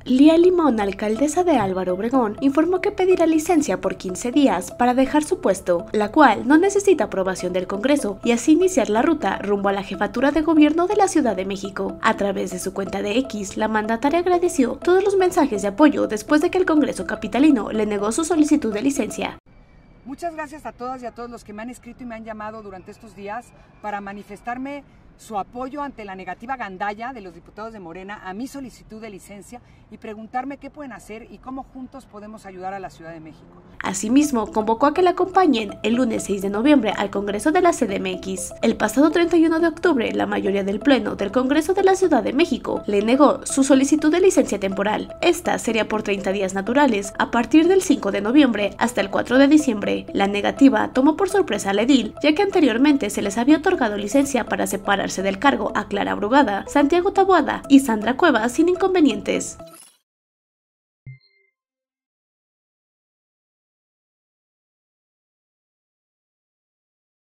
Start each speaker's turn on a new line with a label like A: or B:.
A: Lía Limón, alcaldesa de Álvaro Obregón, informó que pedirá licencia por 15 días para dejar su puesto, la cual no necesita aprobación del Congreso, y así iniciar la ruta rumbo a la jefatura de gobierno de la Ciudad de México. A través de su cuenta de X, la mandataria agradeció todos los mensajes de apoyo después de que el Congreso capitalino le negó su solicitud de licencia.
B: Muchas gracias a todas y a todos los que me han escrito y me han llamado durante estos días para manifestarme su apoyo ante la negativa gandalla de los diputados de Morena a mi solicitud de licencia y preguntarme qué pueden hacer y cómo juntos podemos ayudar a la Ciudad de México.
A: Asimismo, convocó a que la acompañen el lunes 6 de noviembre al Congreso de la CDMX. El pasado 31 de octubre, la mayoría del Pleno del Congreso de la Ciudad de México le negó su solicitud de licencia temporal. Esta sería por 30 días naturales, a partir del 5 de noviembre hasta el 4 de diciembre. La negativa tomó por sorpresa al edil, ya que anteriormente se les había otorgado licencia para separarse del cargo a Clara Brugada, Santiago Taboada y Sandra Cuevas sin inconvenientes.